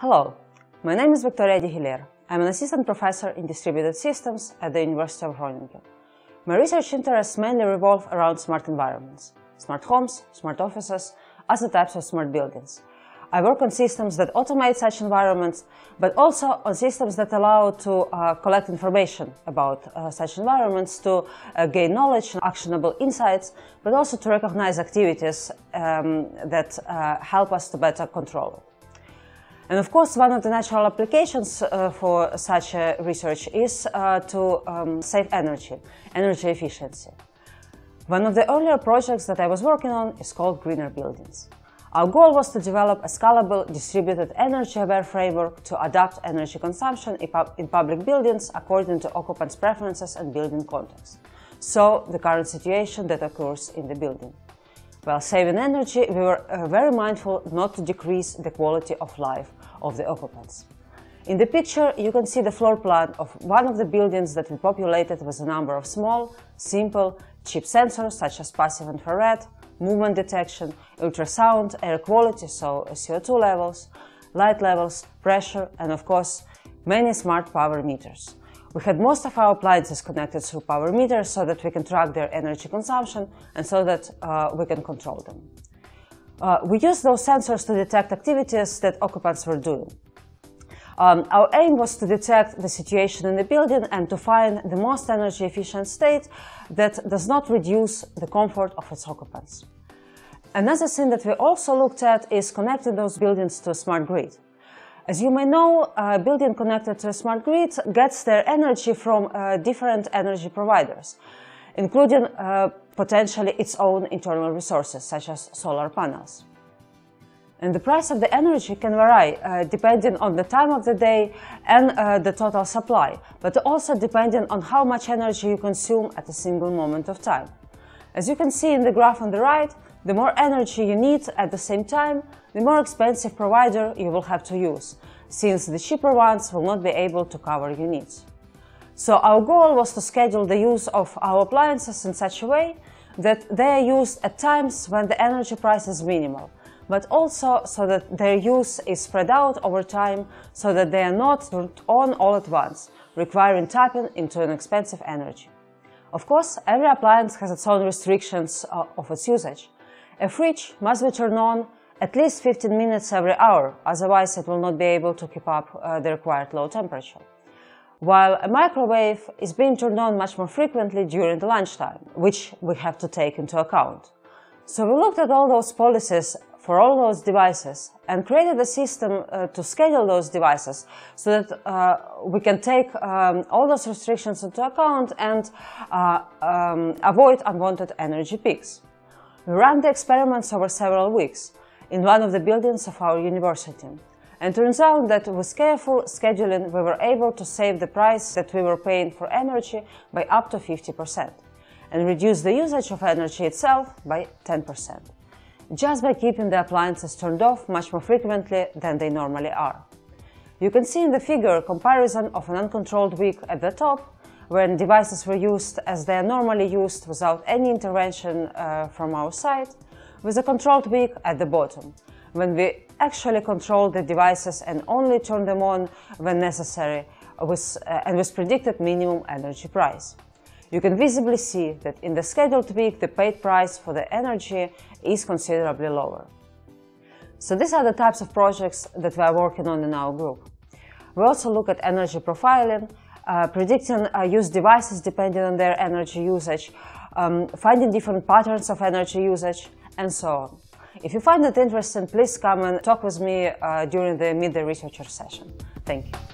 Hello, my name is Viktoriya Degeler. I'm an assistant professor in distributed systems at the University of Groningen. My research interests mainly revolve around smart environments, smart homes, smart offices, other types of smart buildings. I work on systems that automate such environments, but also on systems that allow to collect information about such environments, to gain knowledge and actionable insights, but also to recognize activities that help us to better control it. And of course, one of the natural applications for such research is to save energy efficiency. One of the earlier projects that I was working on is called Greener Buildings. Our goal was to develop a scalable, distributed, energy-aware framework to adapt energy consumption in public buildings according to occupants' preferences and building context, so the current situation that occurs in the building. While saving energy, we were very mindful not to decrease the quality of life of the occupants. In the picture, you can see the floor plan of one of the buildings that we populated with a number of small, simple, cheap sensors such as passive infrared, movement detection, ultrasound, air quality, so CO2 levels, light levels, pressure, and of course, many smart power meters. We had most of our appliances connected through power meters so that we can track their energy consumption and so that we can control them. We used those sensors to detect activities that occupants were doing. Our aim was to detect the situation in the building and to find the most energy efficient state that does not reduce the comfort of its occupants. Another thing that we also looked at is connecting those buildings to a smart grid. As you may know, a building connected to a smart grid gets their energy from different energy providers, including potentially its own internal resources, such as solar panels. And the price of the energy can vary depending on the time of the day and the total supply, but also depending on how much energy you consume at a single moment of time. As you can see in the graph on the right, the more energy you need at the same time, the more expensive provider you will have to use, since the cheaper ones will not be able to cover your needs. So our goal was to schedule the use of our appliances in such a way that they are used at times when the energy price is minimal, but also so that their use is spread out over time so that they are not turned on all at once, requiring tapping into an expensive energy. Of course, every appliance has its own restrictions of its usage. A fridge must be turned on at least 15 minutes every hour, otherwise it will not be able to keep up the required low temperature. While a microwave is being turned on much more frequently during the lunchtime, which we have to take into account. So we looked at all those policies for all those devices and created a system to schedule those devices so that we can take all those restrictions into account and avoid unwanted energy peaks. We ran the experiments over several weeks in one of the buildings of our university. And turns out that with careful scheduling, we were able to save the price that we were paying for energy by up to 50% and reduce the usage of energy itself by 10%, just by keeping the appliances turned off much more frequently than they normally are. You can see in the figure a comparison of an uncontrolled week at the top, when devices were used as they are normally used without any intervention from our side, with a controlled week at the bottom, when we actually control the devices and only turn them on when necessary and with predicted minimum energy price. You can visibly see that in the scheduled week the paid price for the energy is considerably lower. So these are the types of projects that we are working on in our group. We also look at energy profiling, predicting used devices depending on their energy usage, finding different patterns of energy usage, and so on. If you find it interesting, please come and talk with me during the Meet the Researcher session. Thank you.